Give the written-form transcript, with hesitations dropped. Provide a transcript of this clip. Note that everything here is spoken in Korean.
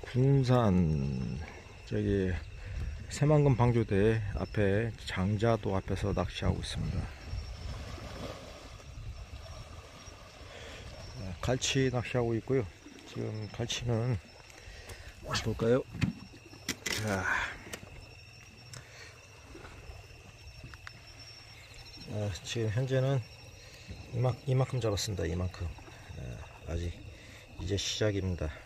군산 저기 새만금 방조대 앞에 장자도 앞에서 낚시하고 있습니다. 갈치 낚시하고 있고요. 지금 갈치는 볼까요? 자, 지금 현재는 이만큼 잡았습니다. 이만큼. 아직 이제 시작입니다.